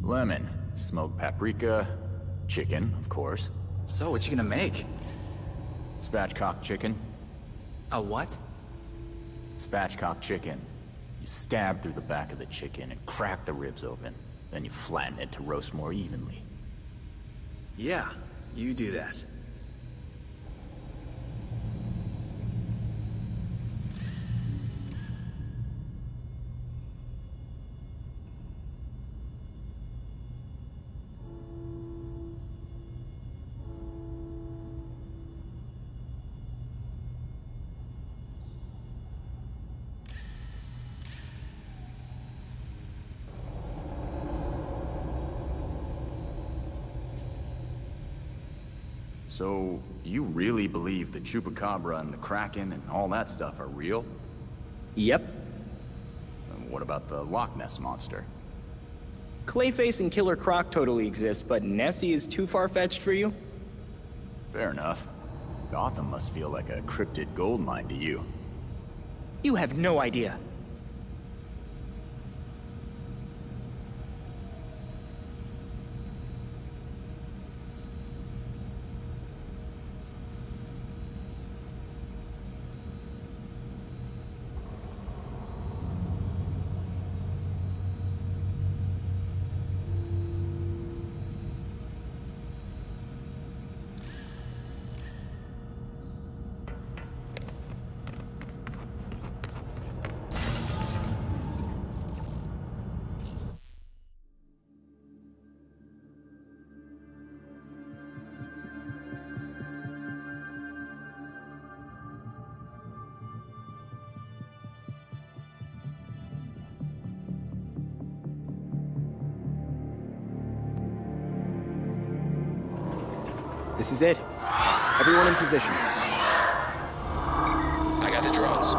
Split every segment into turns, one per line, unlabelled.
Lemon, smoked paprika, chicken, of course.
So, what you gonna make?
Spatchcock chicken.
A what?
Spatchcock chicken. You stab through the back of the chicken and crack the ribs open. Then you flatten it to roast more evenly.
Yeah, you do that.
So, you really believe the Chupacabra and the Kraken and all that stuff are real?
Yep.
And what about the Loch Ness Monster?
Clayface and Killer Croc totally exist, but Nessie is too far-fetched for you?
Fair enough. Gotham must feel like a cryptid gold mine to you.
You have no idea. This is it. Everyone in position.
I got the drones.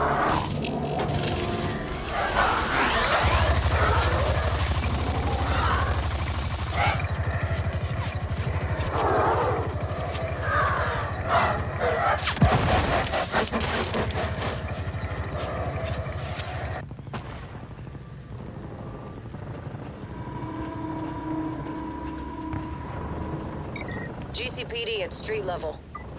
GCPD at street level.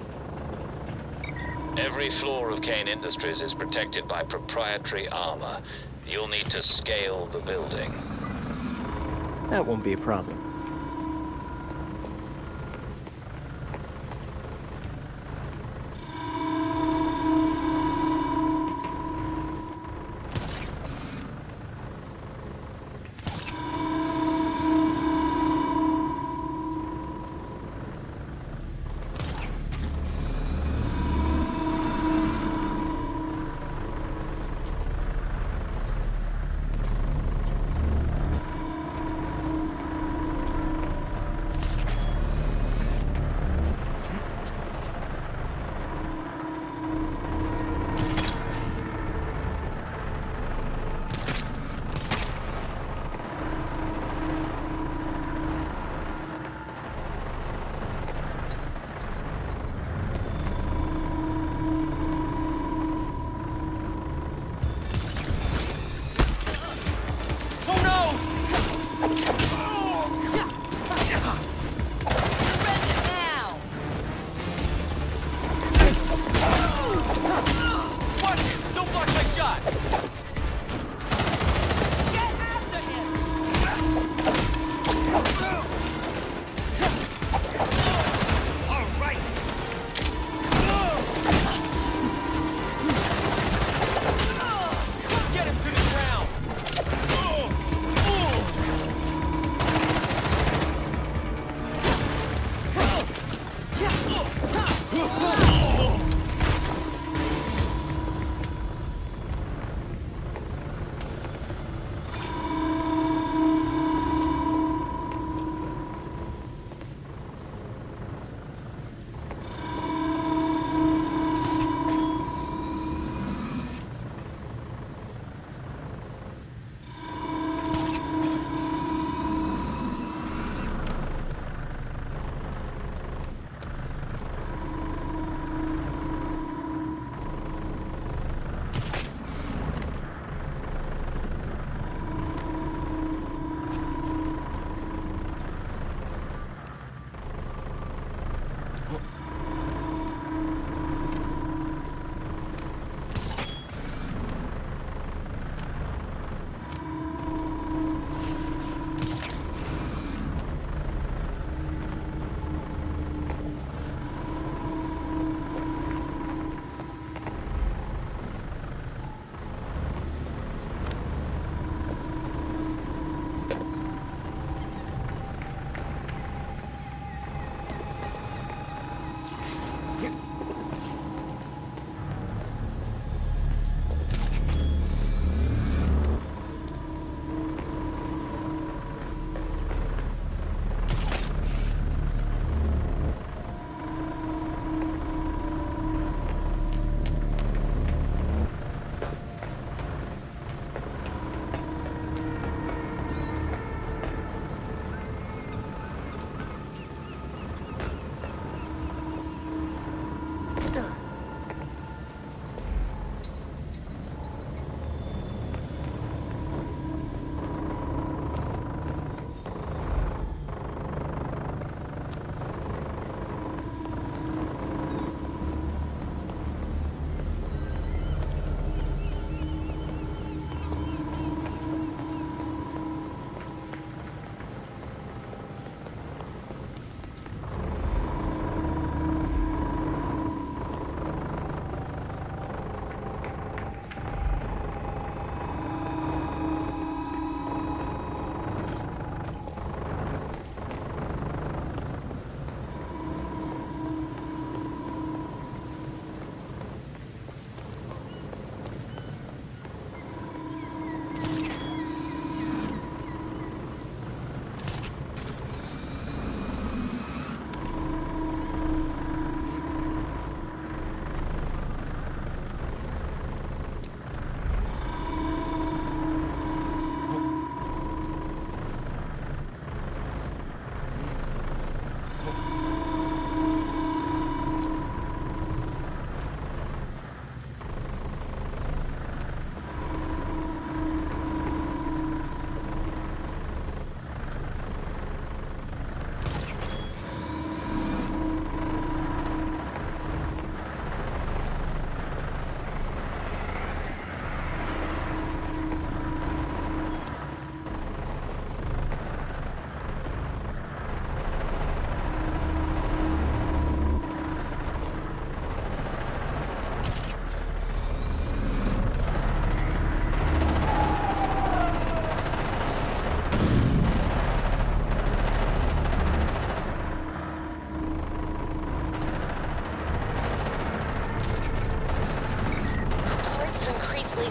Every floor of Kane Industries is protected by proprietary armor. You'll need to scale the building.
That won't be a problem.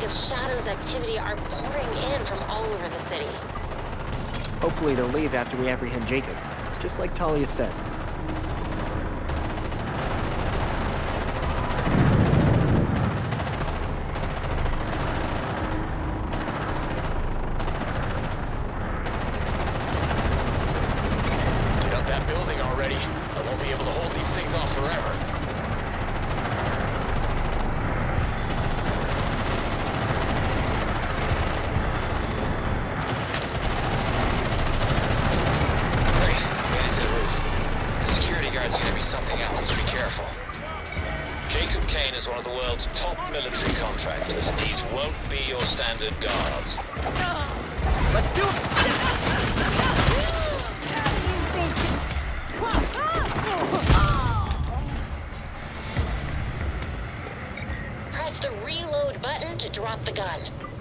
of Shadow's activity are pouring in from all over the city.
Hopefully they'll leave after we apprehend Jacob, just like Talia said.
Get up that building already. I won't be able to hold these things off forever. Jacob Kane is one of the world's top military contractors. These won't be your standard guards.
Let's do it!
Press the reload button to drop the gun.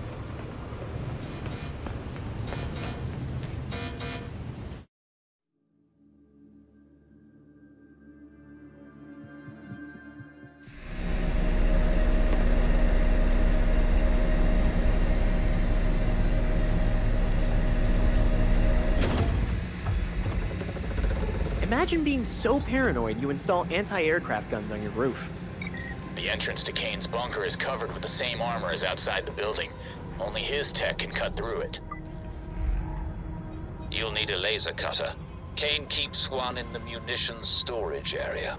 Imagine being so paranoid you install anti-aircraft guns on your roof.
The entrance to Kane's bunker is covered with the same armor as outside the building. Only his tech can cut through it. You'll need a laser cutter. Kane keeps one in the munitions storage area.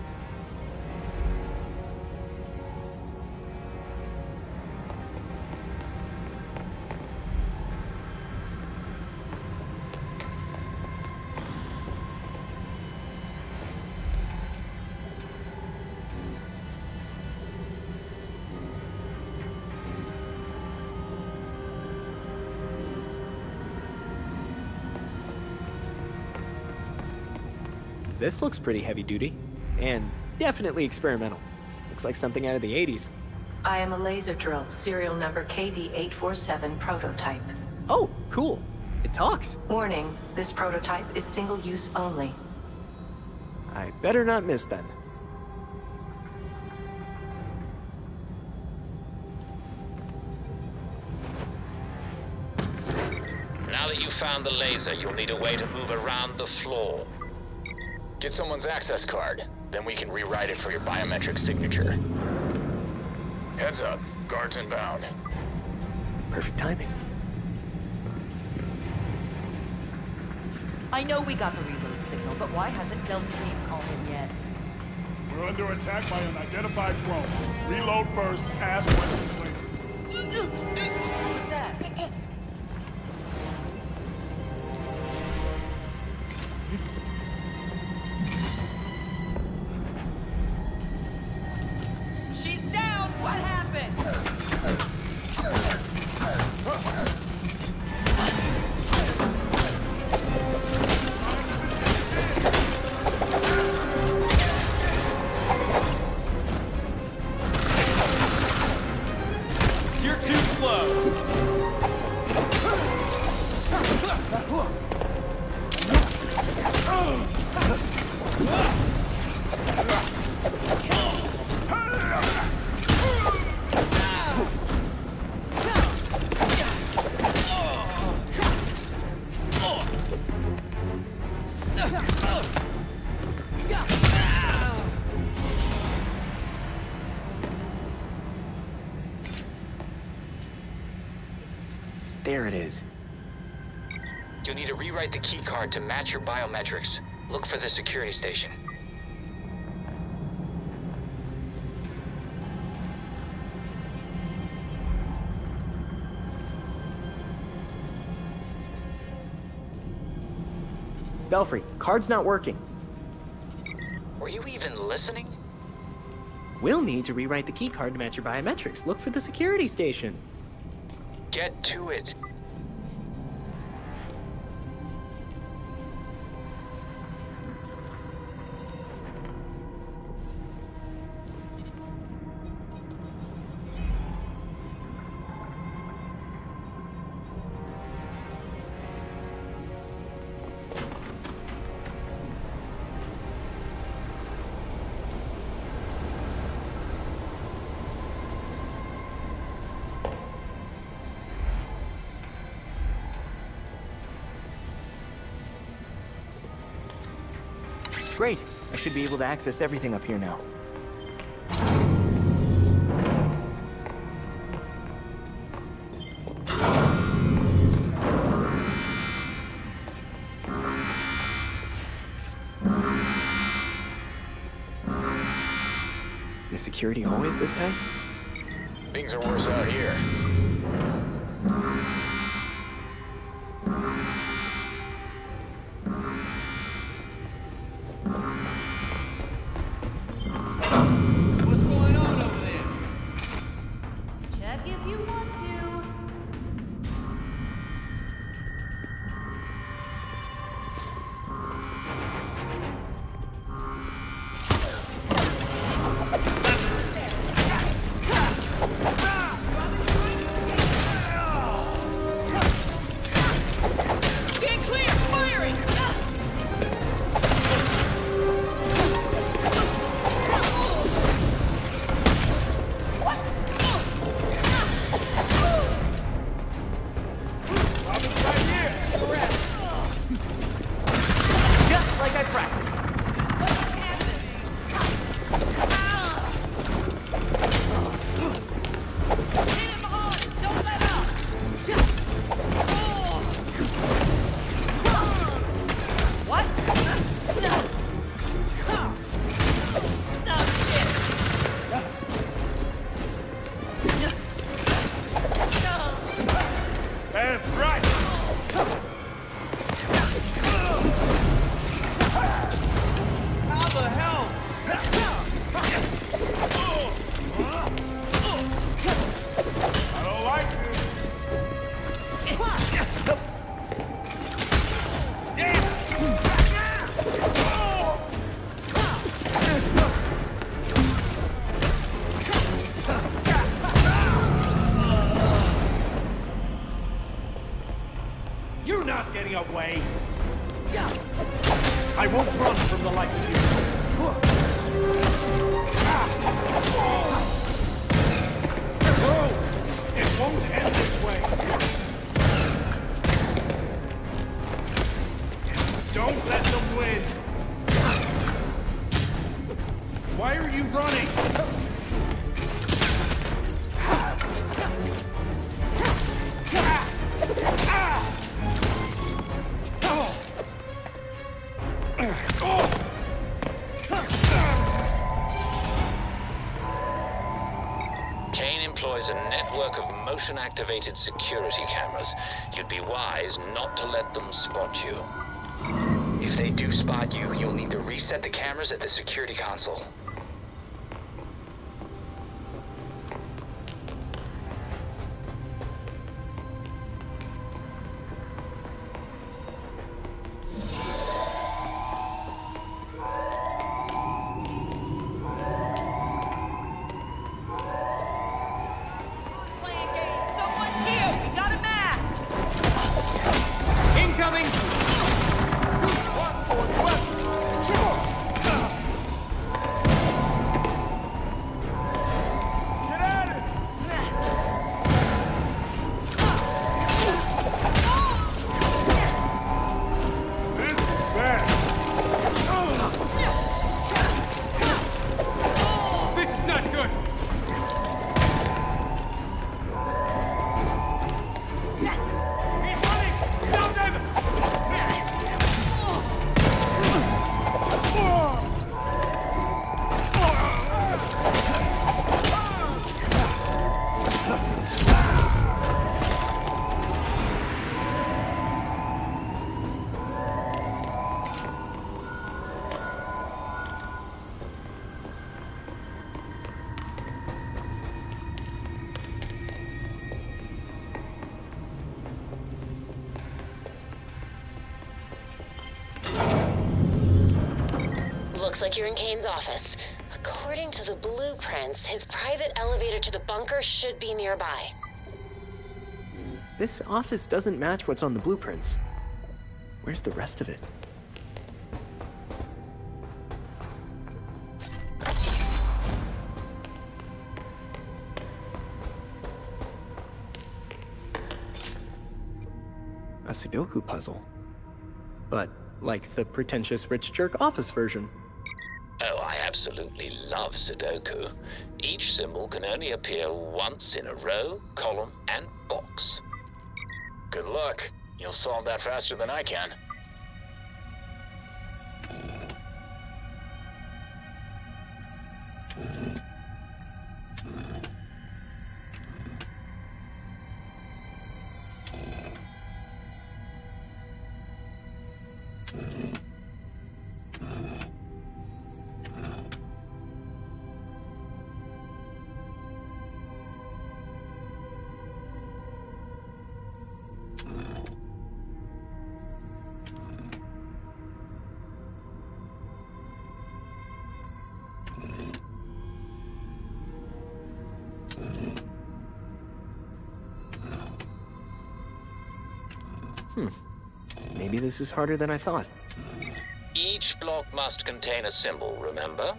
This looks pretty heavy duty, and definitely experimental. Looks like something out of the 80s.
I am a laser drill, serial number KD847 prototype.
Oh, cool. It talks.
Warning, this prototype is single use only.
I better not miss then.
Now that you've found the laser, you'll need a way to move around the floor. Get someone's access card, then we can rewrite it for your biometric signature. Heads up, guards inbound.
Perfect timing.
I know we got the reload signal, but why hasn't Delta Team called in yet?
We're under attack by an identified drone. Reload first, ask questions later.
Who's that? She's down! What happened?
You're too slow.
There it is.
You'll need to rewrite the keycard to match your biometrics. Look for the security station.
Belfry, card's not working.
Were you even listening?
We'll need to rewrite the keycard to match your biometrics. Look for the security station.
Get to it.
Great. I should be able to access everything up here now. Is security always this tight?
Things are worse out here.
What's going on over there?
Check if you want to.
That's right!
How the hell?
I don't like this.
You're not getting away! I won't run from the likes of you! No! It won't end this way! Don't let them win! Why are you running?
Kane employs a network of motion-activated security cameras. You'd be wise not to let them spot you.
If they do spot you, you'll need to reset the cameras at the security console.
Someone's here! We got a mask!
Incoming!
This is bad.
This is not good! He's running! Stop them!
Looks like you're in Kane's office. According to the blueprints, his private elevator to the bunker should be nearby.
This office doesn't match what's on the blueprints. Where's the rest of it? A Sudoku puzzle. But Like the pretentious rich jerk office version.
Oh, I absolutely love Sudoku. Each symbol can only appear once in a row, column, and box.
Good luck. You'll solve that faster than I can.
Maybe this is harder than I thought.
Each block must contain a symbol, remember?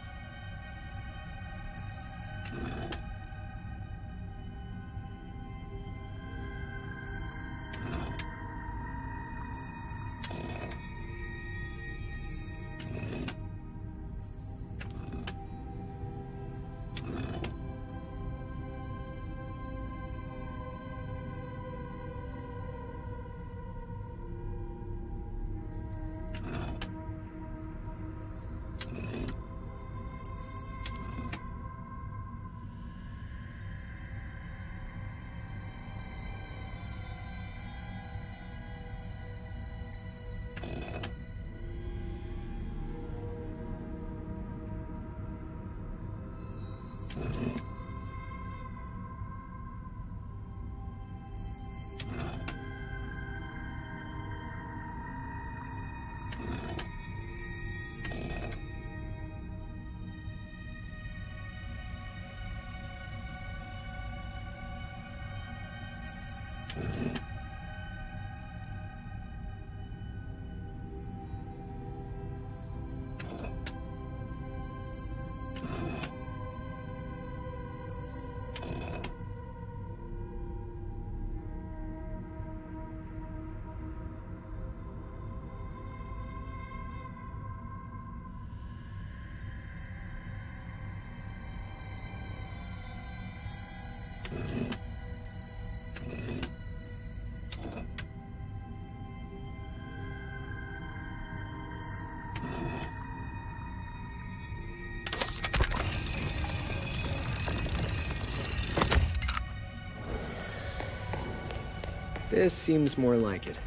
This seems more like it.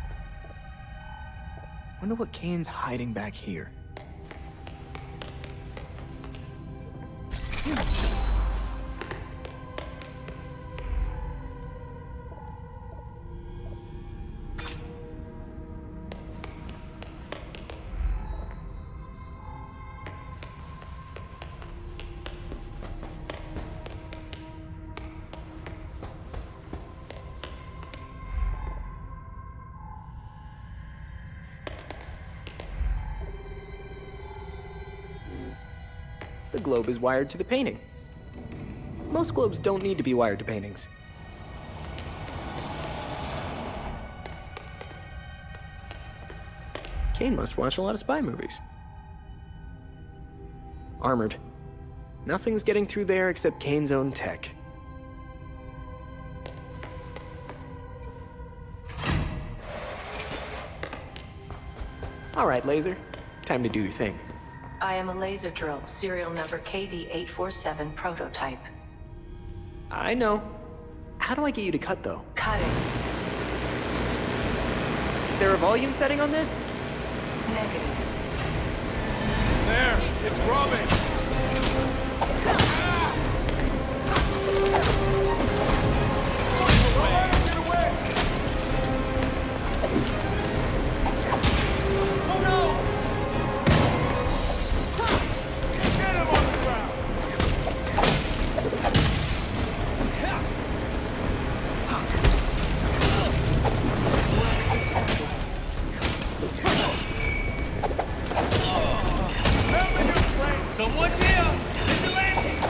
Wonder what Kane's hiding back here. The globe is wired to the painting. Most globes don't need to be wired to paintings. Kane must watch a lot of spy movies. Armored. Nothing's getting through there except Kane's own tech. All right, Laser. Time to do your thing.
I am a laser drill, serial number KD847 prototype.
I know. How do I get you to cut, though?
Cutting.
Is there a volume setting on this?
Negative.
There! It's rubbing!
Someone's here! Vigilante!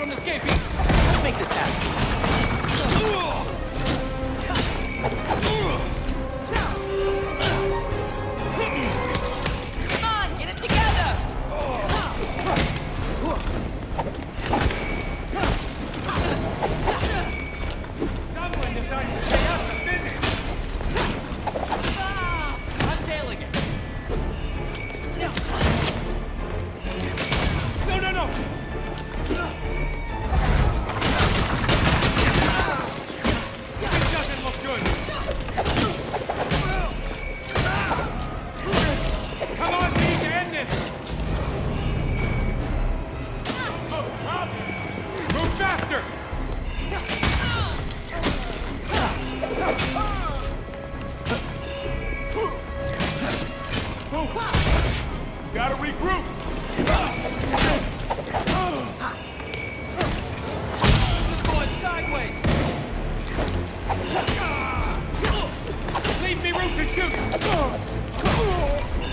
from the escapee! Let's make this happen. Come on, get it together!
Someone decided to stay up to visit.
I'm tailing it.
No! This doesn't look good. Come on, we need to end this. Oh, Rob! Move faster!
Gotta regroup!
This is going sideways.
Leave me room to shoot!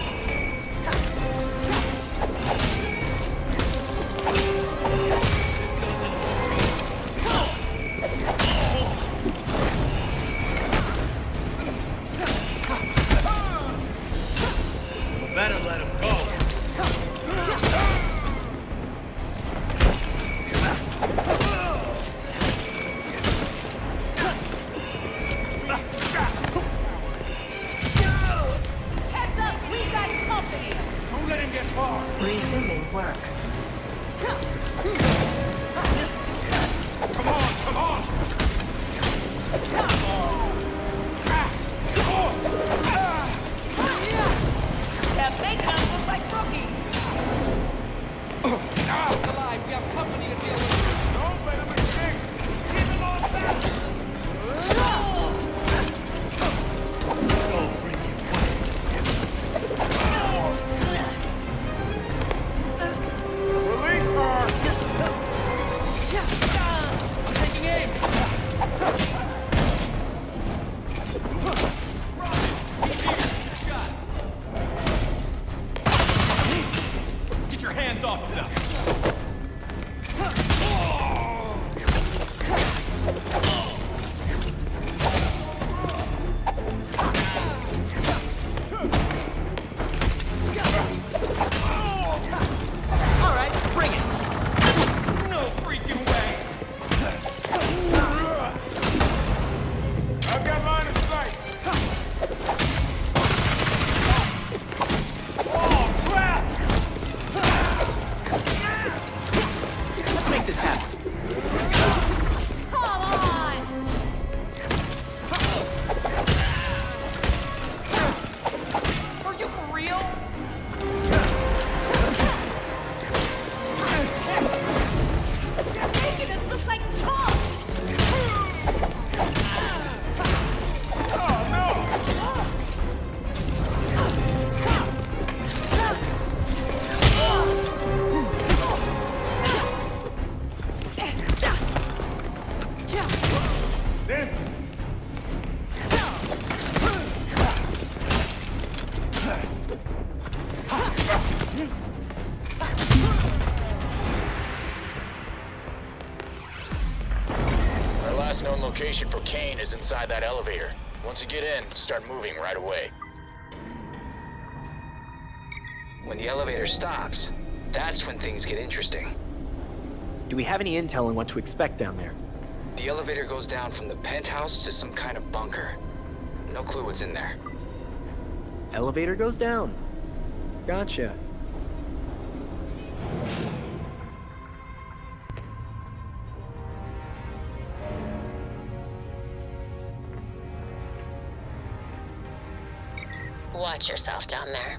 Better let him go.
Heads up, we got company!
Don't let him get far!
Resuming work.
Come on!
They're making us look like rookies!
Alive, we have company to deal with.
Don't let him escape! Keep him on back!
Go freaking
Release her!
taking aim. Shot. Get your hands off of them. All right, bring it. No freaking way.
I've got line of sight!
Oh, crap! Let's make this happen.
Come on!
Are you for real?
You're making us look like chumps!
Oh, no! Then,
Our last known location for Kane is inside that elevator. Once you get in, start moving right away.
When the elevator stops, that's when things get interesting.
Do we have any intel on what to expect down there?
The elevator goes down from the penthouse to some kind of bunker. No clue what's in there.
Elevator goes down. Gotcha.
Watch yourself down there.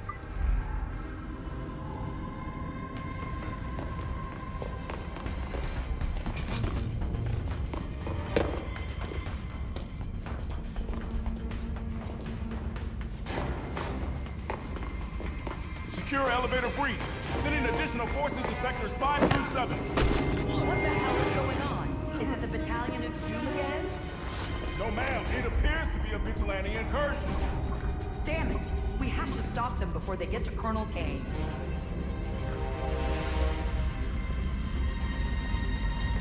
secure elevator breach. Sending additional forces to sectors 5 through 7.
What the hell is going on? Is it the Battalion of Doom again?
No, ma'am. It appears to be a vigilante incursion.
Damn it! We have to stop them before they get to Colonel Kane.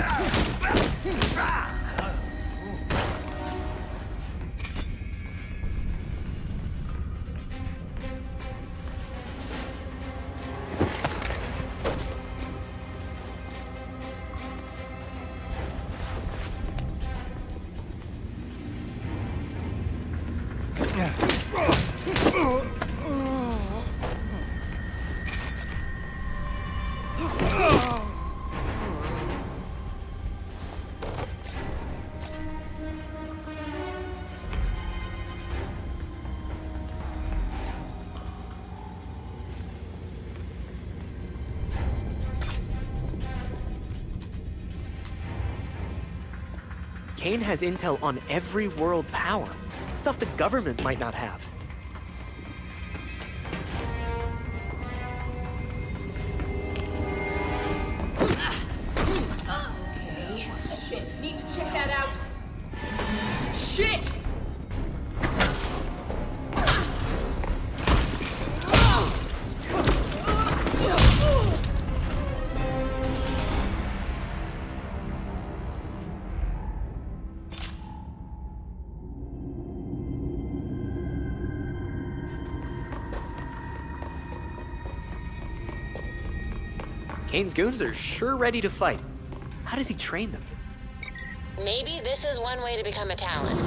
Kane has intel on every world power. Stuff the government might not have.
Okay. Shit, need to check that out. Shit!
Kane's goons are sure ready to fight. How does he train them?
Maybe this is one way to become a Talon.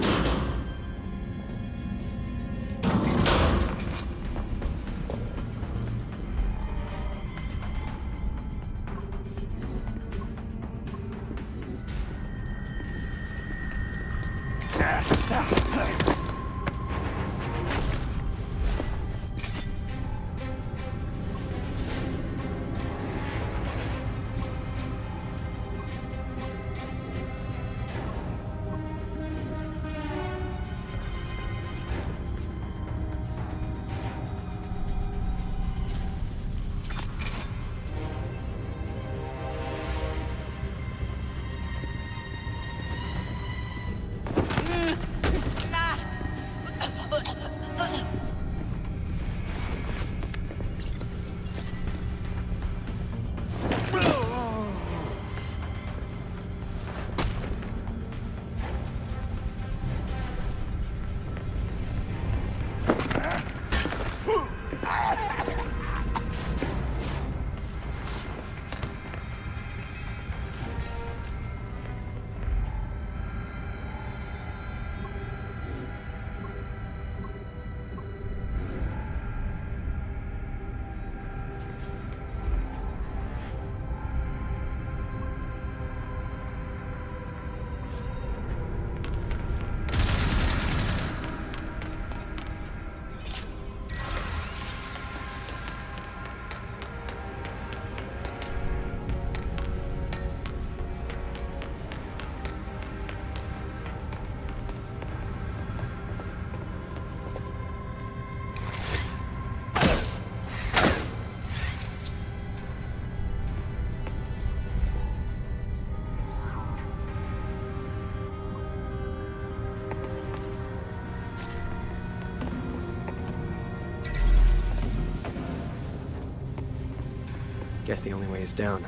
Guess the only way is down.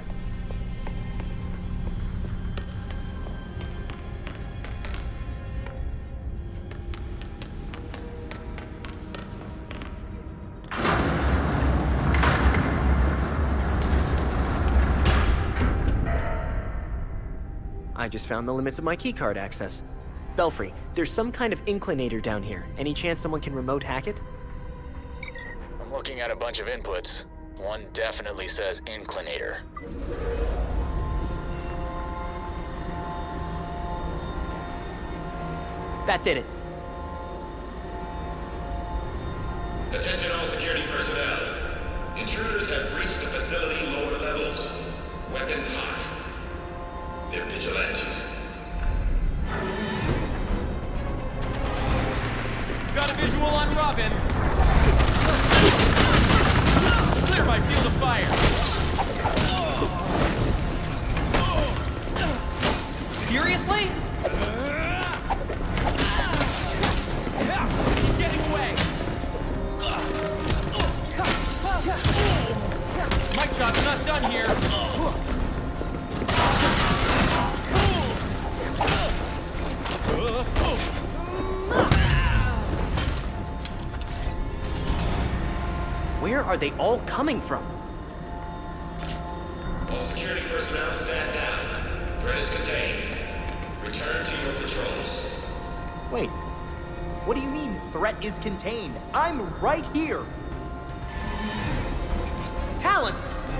I just found the limits of my keycard access. Belfry, there's some kind of inclinator down here. Any chance someone can remote hack it?
I'm looking at a bunch of inputs. One definitely says inclinator.
That did it.
Attention all security personnel. Intruders have breached the facility lower levels. Weapons hot. They're vigilantes.
Got a visual on Robin. Clear my field of fire. Seriously? He's getting away. My job's not done here.
Where are they all coming from?
All security personnel stand down. Threat is contained. Return to your patrols.
Wait. What do you mean, threat is contained? I'm right here! Talent!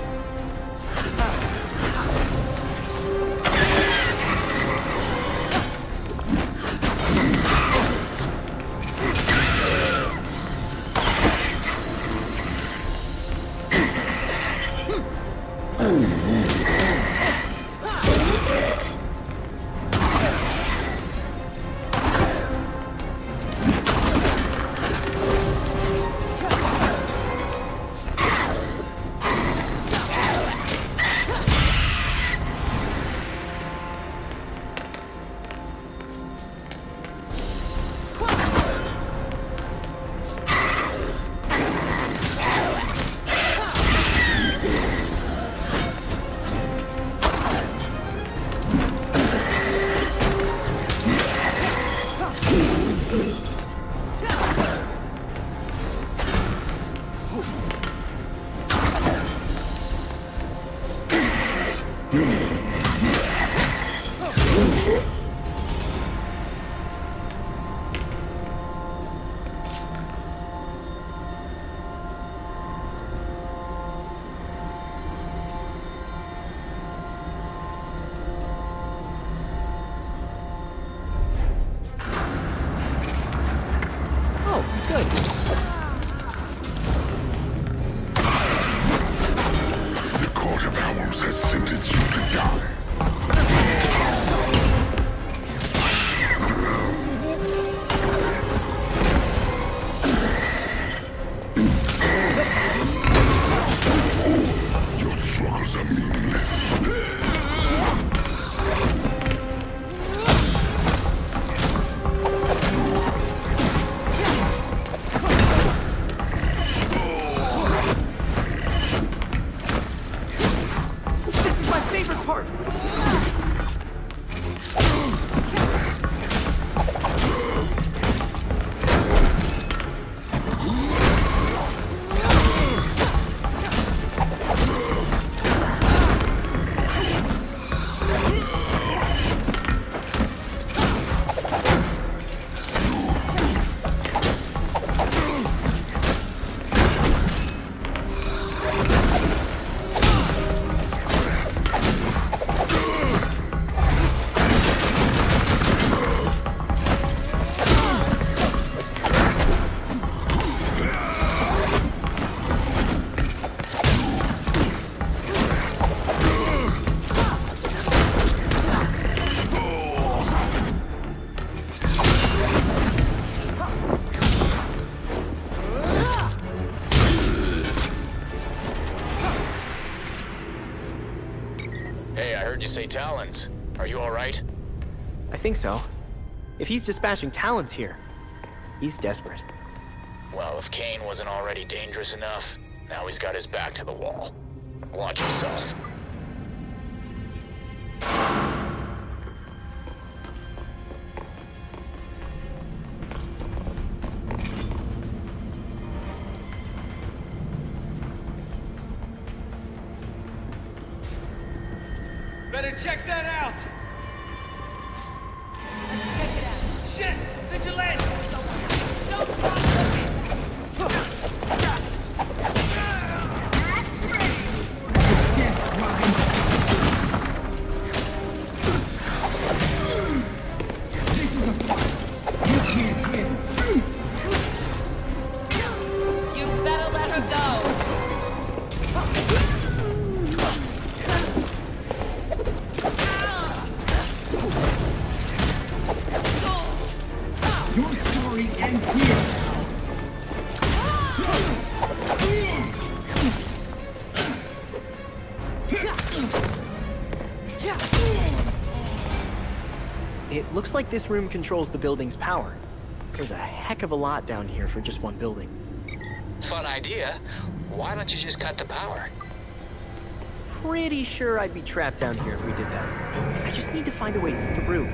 Say Talons. Are you alright?
I think so. If he's dispatching Talons here, he's desperate.
Well, if Kane wasn't already dangerous enough, now he's got his back to the wall. Watch yourself.
Better check that out! Let's check it out. Shit! Vigilante! Don't stop looking!
You better let her go!
Your story ends here.
It looks like this room controls the building's power. There's a heck of a lot down here for just one building.
Fun idea. Why don't you just cut the power?
Pretty sure I'd be trapped down here if we did that. I just need to find a way through.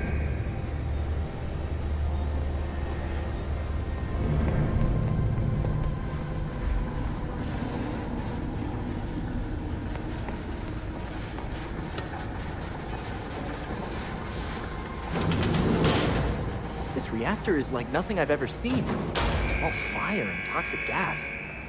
reactor is like nothing I've ever seen. All fire and toxic gas.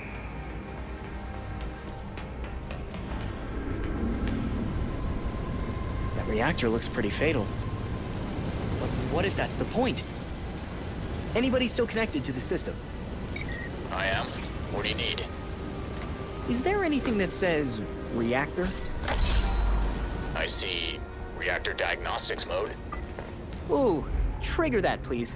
That reactor looks pretty fatal. But what if that's the point? Anybody still connected to the system?
I am. What do you need?
Is there anything that says reactor?
I see reactor diagnostics mode.
Ooh, trigger that, please.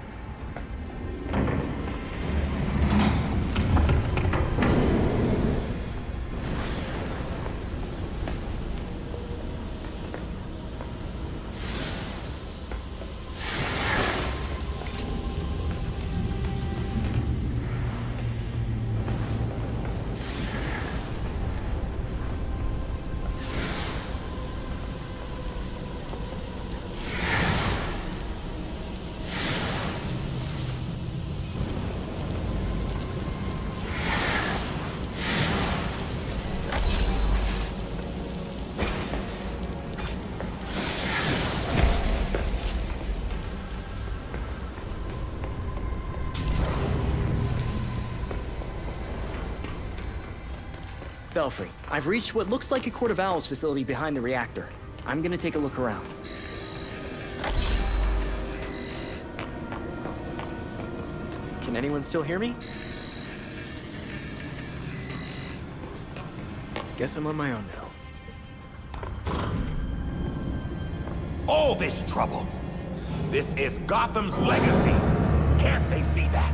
Belfry, I've reached what looks like a Court of Owls facility behind the reactor. I'm gonna take a look around. Can anyone still hear me? Guess I'm on my own now.
All this trouble. This is Gotham's legacy. Can't they see that?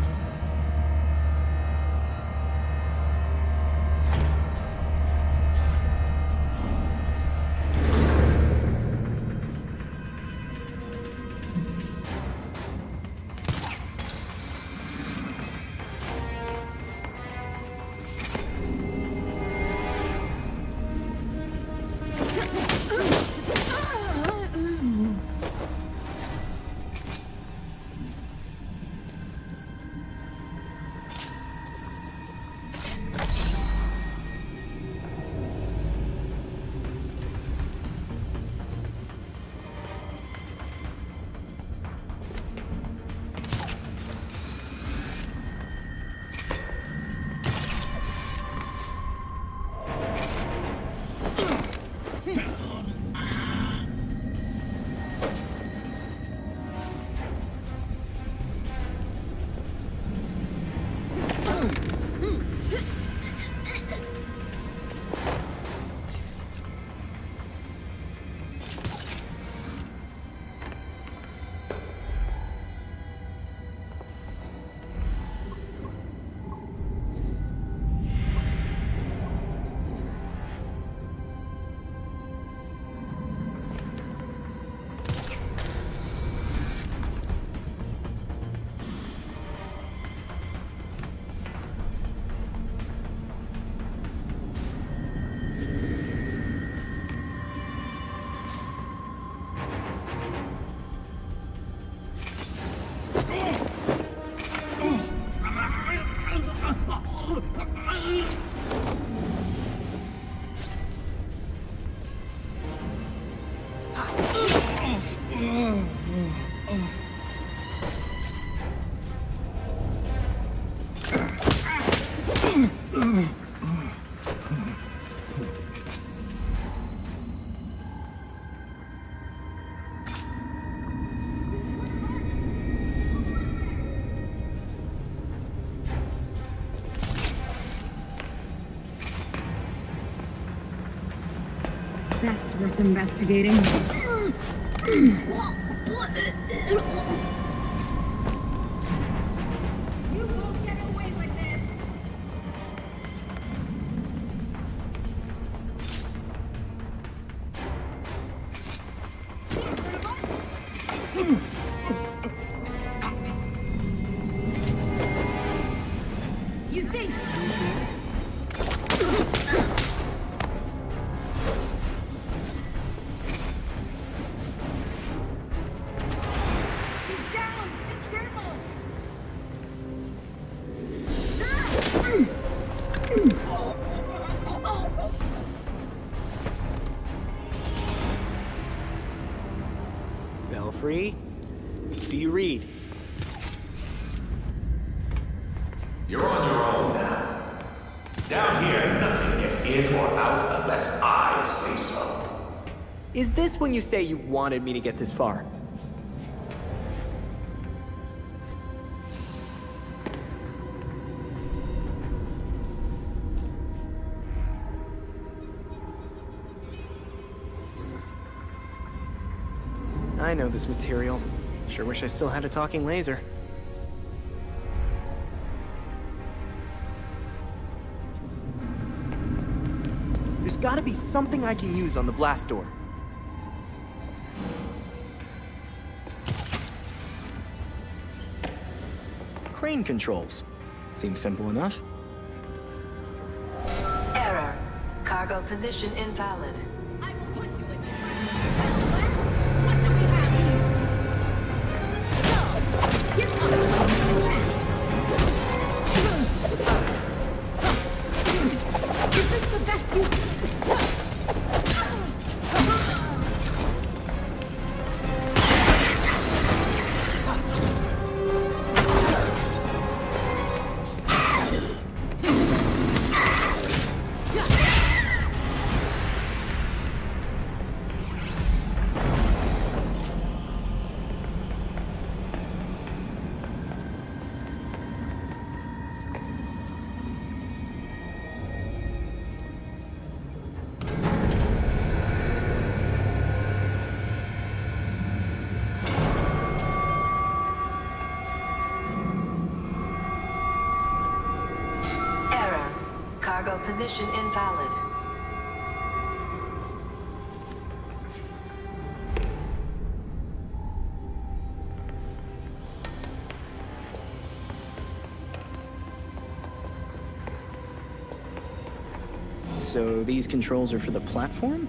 That's worth investigating.
You think?
Belfry, do you read?
in or out unless I say so.
Is this when you say you wanted me to get this far? I know this material. Sure wish I still had a talking laser. There's gotta be something I can use on the blast door. Crane controls. Seems simple enough.
Error. Cargo position invalid. Cargo position invalid.
So these controls are for the platform?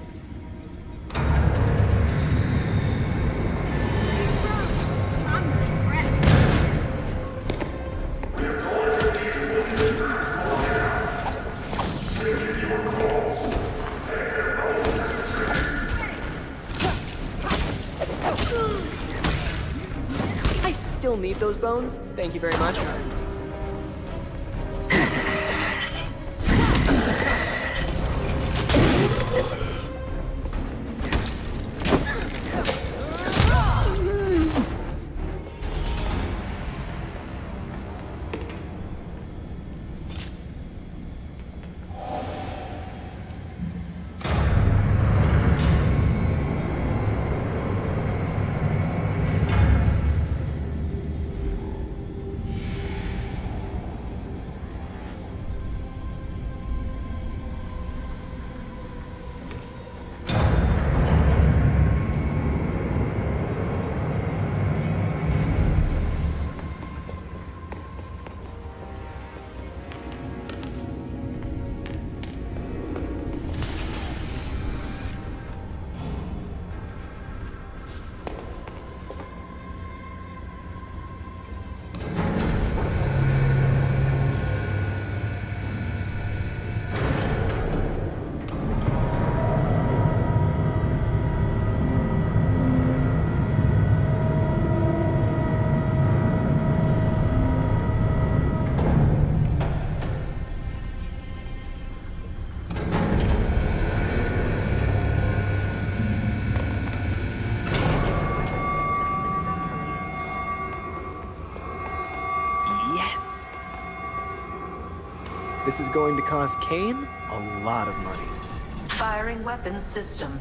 Still need those bones? Thank you very much. This is going to cost Kane a lot of money.
Firing weapons system.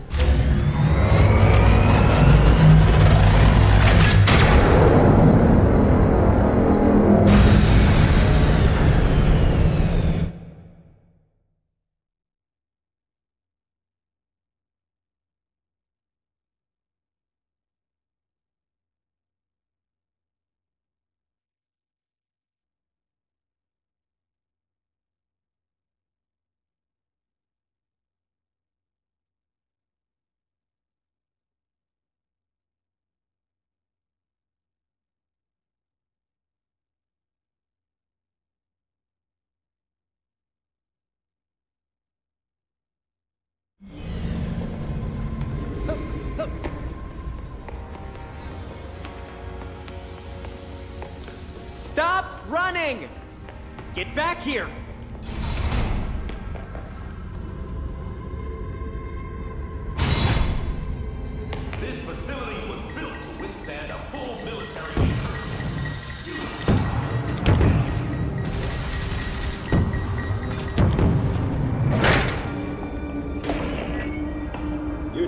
Stop running! Get back here!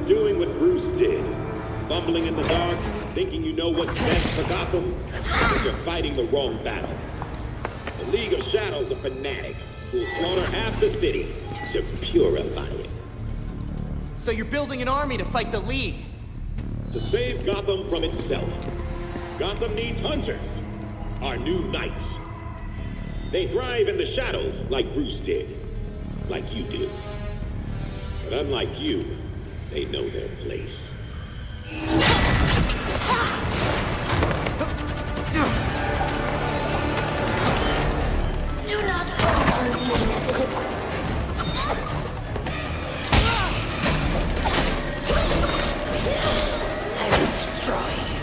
doing what Bruce did. Fumbling in the dark, thinking you know what's best for Gotham, but you're fighting the wrong battle. The League of Shadows are fanatics who'll slaughter half the city to purify it.
So you're building an army to fight the League?
To save Gotham from itself. Gotham needs hunters, our new knights. They thrive in the shadows like Bruce did, like you do. But unlike you, they know their place.
Do not harm. I will destroy you.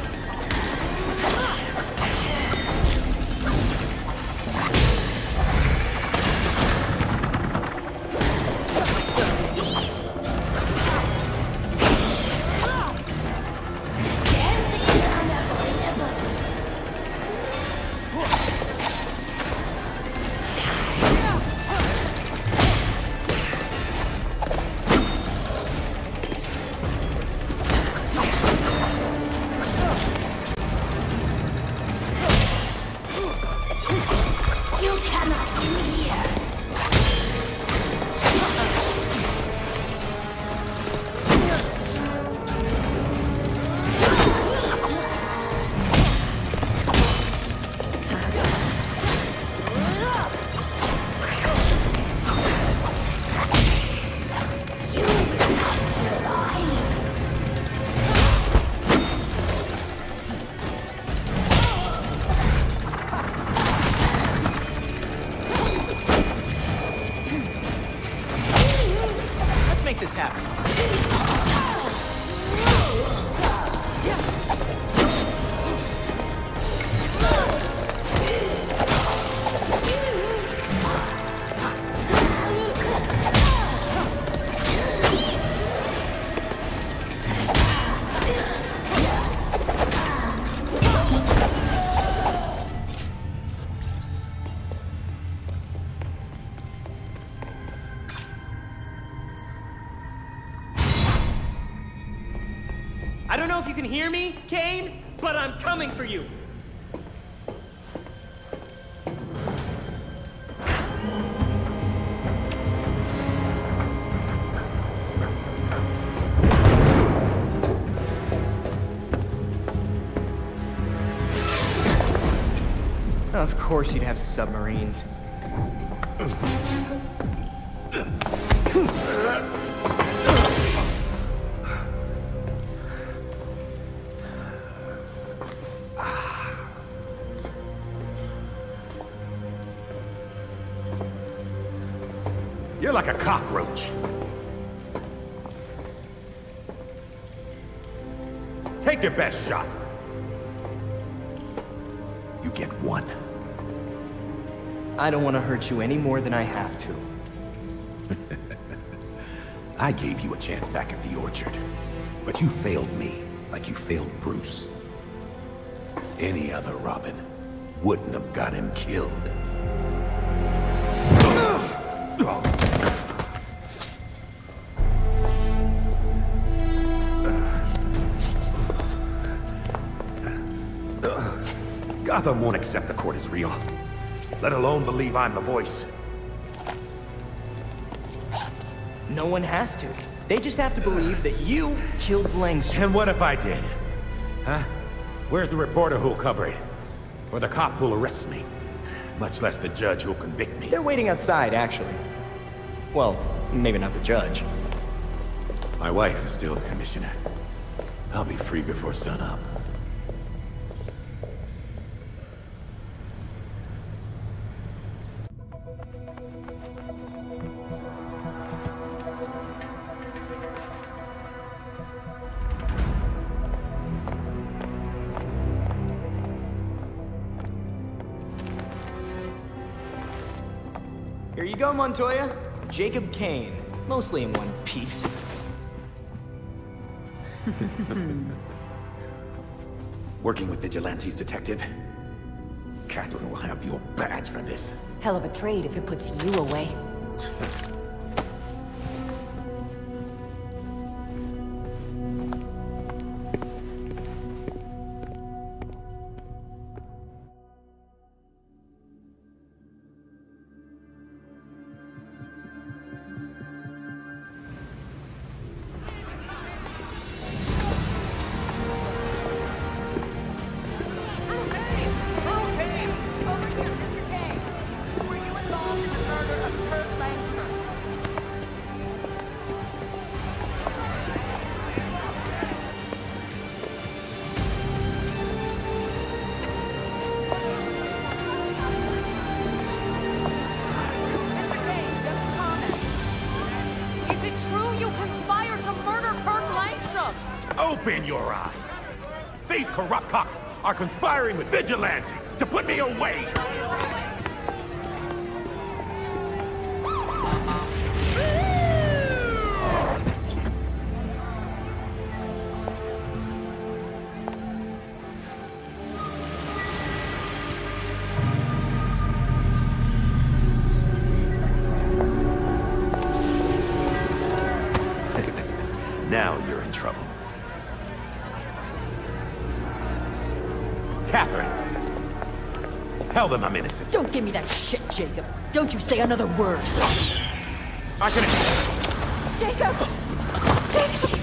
I don't know if you can hear me, Kane, but I'm coming for you!
Of course you'd have submarines.
You're like a cockroach. Take your best shot. You get one.
I don't want to hurt you any more than I have to.
I gave you a chance back at the Orchard, but you failed me like you failed Bruce. Any other Robin wouldn't have got him killed. Gotham won't accept the court is real, let alone believe I'm the voice.
No one has to. They just have to believe that you killed Langstrom.
And what if I did? Huh? Where's the reporter who'll cover it? Or the cop who'll arrest me? Much less the judge who'll convict me.
They're waiting outside, actually. Well, maybe not the judge.
My wife is still the commissioner. I'll be free before sunup.
Here you go, Montoya. Jacob Kane. Mostly in one piece.
Working with vigilantes, detective? Catherine will have your badge for this.
Hell of a trade if it puts you away. you conspired to murder Kirk Langstrom!
Open your eyes! These corrupt cops are conspiring with vigilantes to put me away! Now you're in trouble. Catherine! Tell them I'm innocent.
Don't give me that shit, Jacob. Don't you say another word.
I can...
Jacob! Jacob!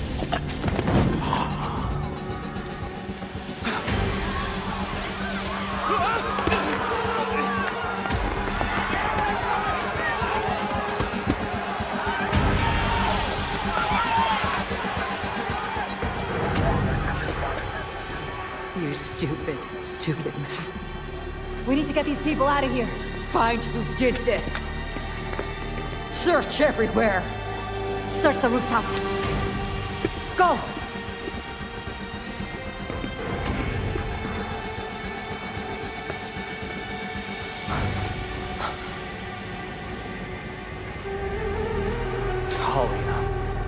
You stupid, stupid man. We need to get these people out of here. Find who did this. Search everywhere. Search the rooftops. Go!
Talia.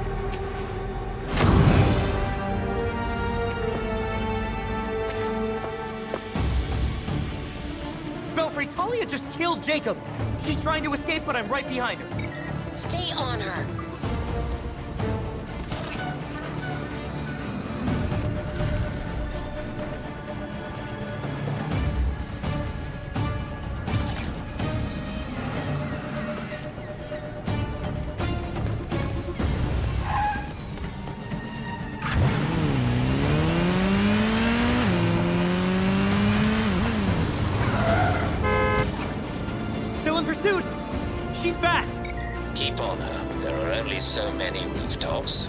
Belfry, Talia just killed Jacob. She's trying to escape, but I'm right behind her.
Stay on her.
Still in pursuit! She's fast!
Keep on her. There are only so many rooftops.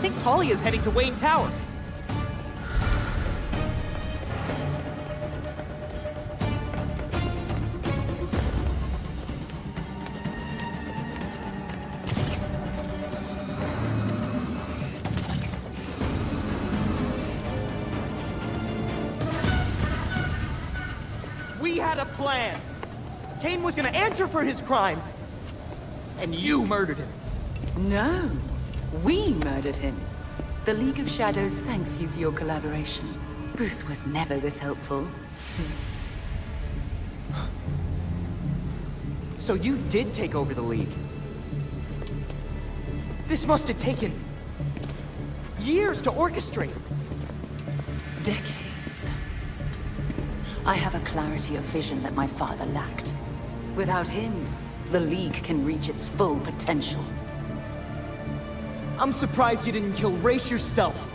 think Talia's heading to Wayne Tower. We had a plan. Kane was gonna answer for his crimes. And you murdered him.
No. We murdered him. The League of Shadows thanks you for your collaboration. Bruce was never this helpful.
So you did take over the League. This must have taken years to orchestrate.
Decades. I have a clarity of vision that my father lacked. Without him, the League can reach its full potential.
I'm surprised you didn't kill Ra's yourself.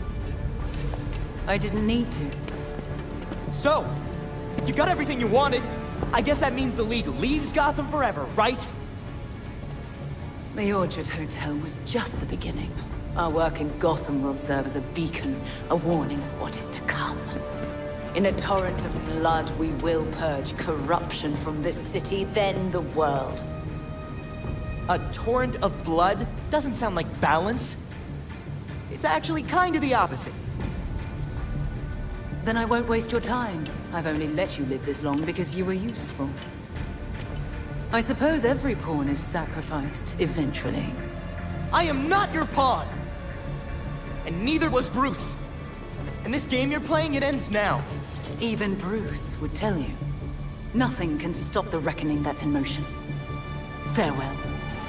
I didn't need to.
So, you got everything you wanted. I guess that means the League leaves Gotham forever, right?
The Orchard Hotel was just the beginning. Our work in Gotham will serve as a beacon, a warning of what is to come. In a torrent of blood, we will purge corruption from this city, then the world.
A torrent of blood doesn't sound like balance. It's actually kind of the opposite.
Then I won't waste your time. I've only let you live this long because you were useful. I suppose every pawn is sacrificed, eventually.
I am not your pawn! And neither was Bruce. And this game you're playing, it ends now.
Even Bruce would tell you. Nothing can stop the reckoning that's in motion. Farewell.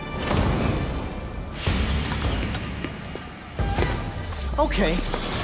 Okay.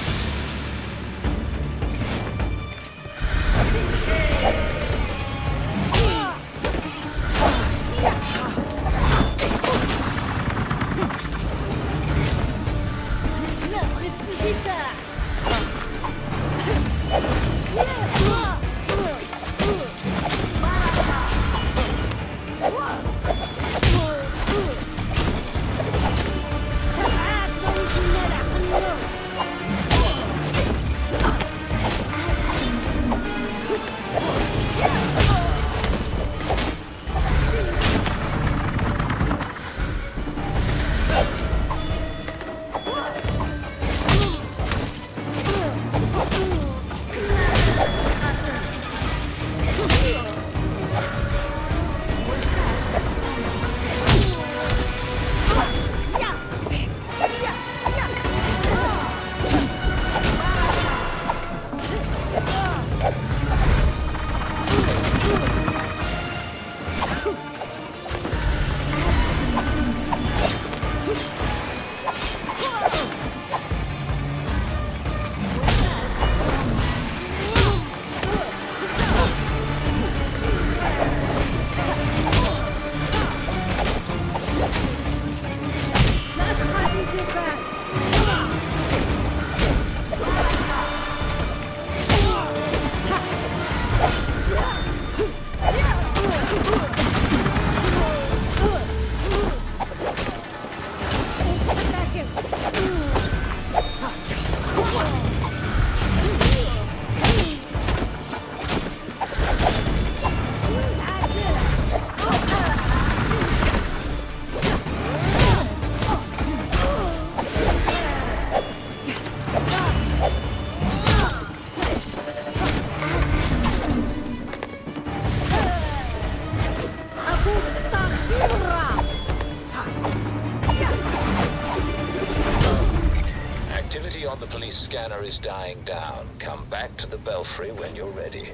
Scanner is dying down. Come back to the Belfry when you're ready.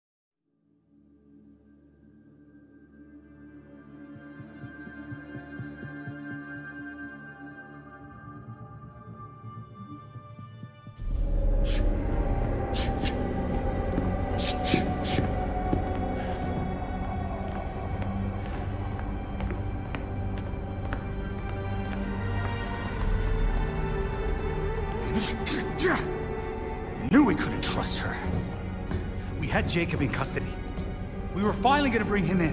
Knew we couldn't trust her. We had Jacob in custody. We were finally gonna bring him in.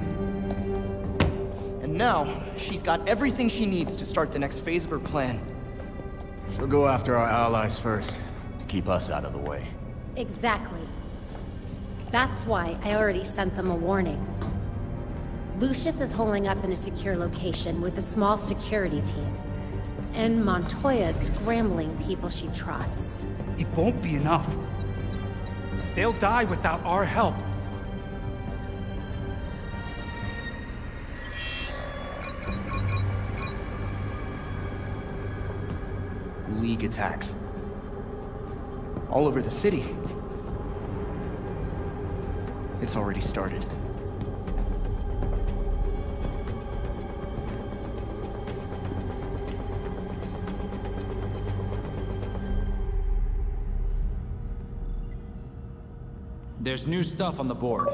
And now, she's got everything she needs to start the next phase of her plan.
She'll go after our allies first, to keep us out of the way.
Exactly. That's why I already sent them a warning. Lucius is holding up in a secure location with a small security team. And Montoya's scrambling people she trusts.
It won't be enough. They'll die without our help.
League attacks. All over the city. It's already started.
There's new stuff on the board.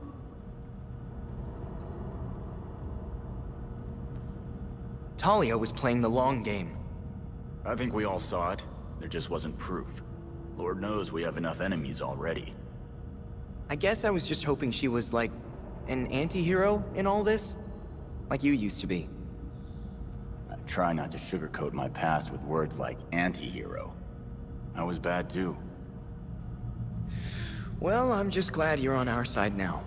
Talia was playing the long game.
I think we all saw it. There just wasn't proof. Lord knows we have enough enemies already.
I guess I was just hoping she was, like, an anti-hero in all this? Like you used to be.
I try not to sugarcoat my past with words like anti-hero. I was bad too.
Well, I'm just glad you're on our side now.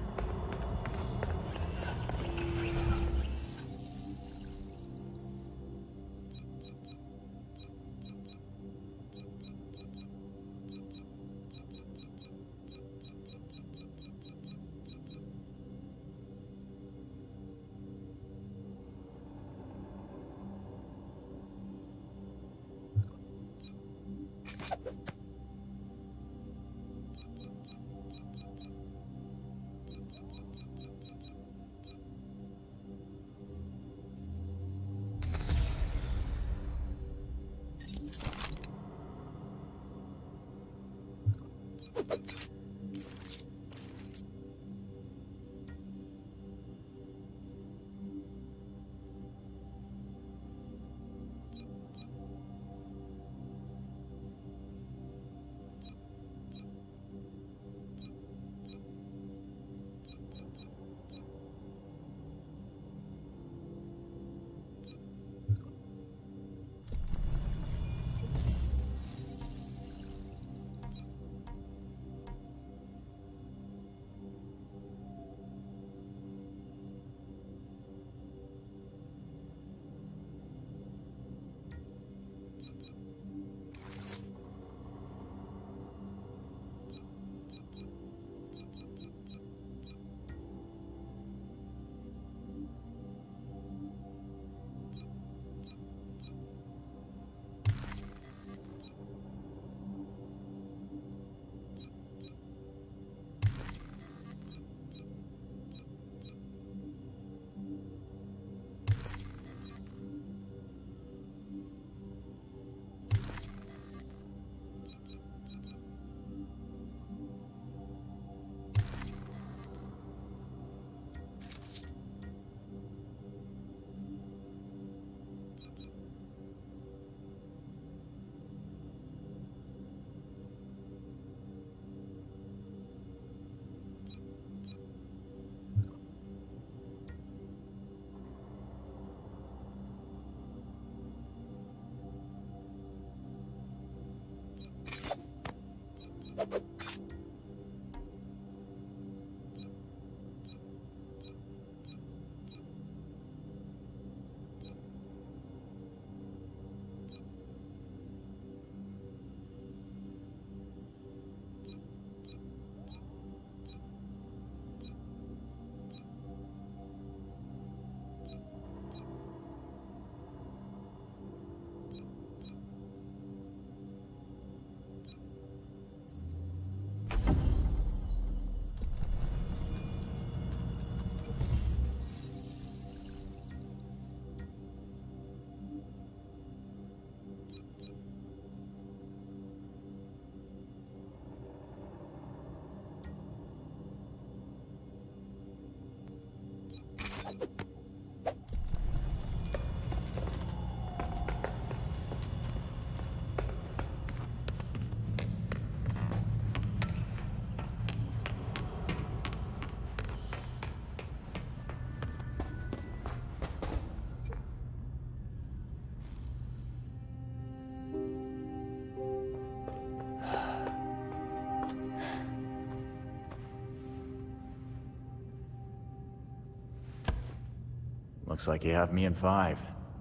Looks like you have me in 5.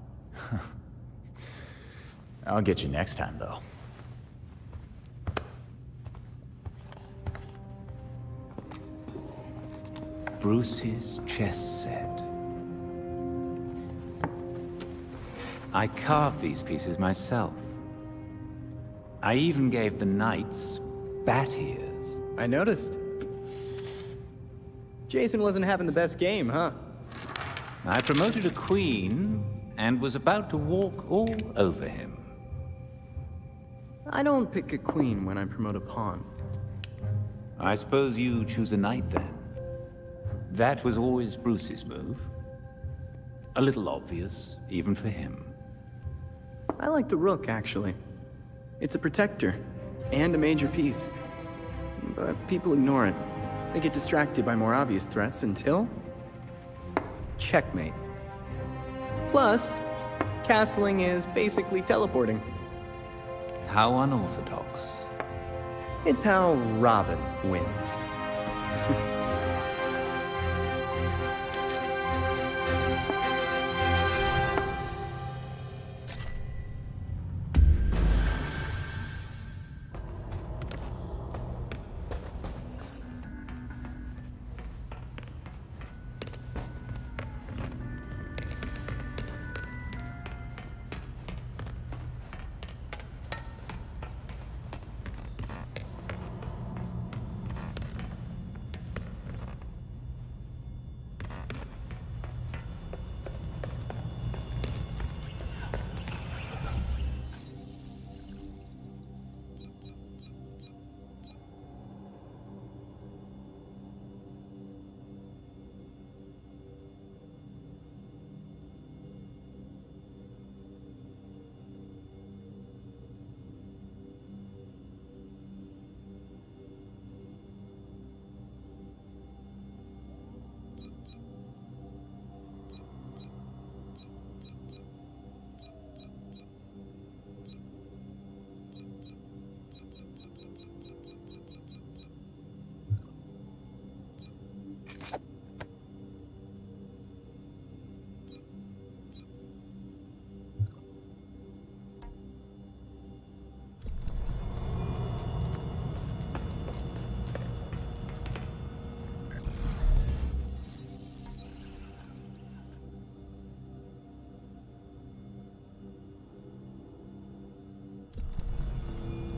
I'll get you next time, though.
Bruce's chess set. I carved these pieces myself. I even gave the knights bat ears.
I noticed. Jason wasn't having the best game, huh?
I promoted a queen and was about to walk all over him.
I don't pick a queen when I promote a pawn.
I suppose you choose a knight then. That was always Bruce's move. A little obvious, even for him.
I like the rook, actually. It's a protector, and a major piece. But people ignore it. They get distracted by more obvious threats until... checkmate. Plus, castling is basically teleporting.
How unorthodox.
It's how Robin wins.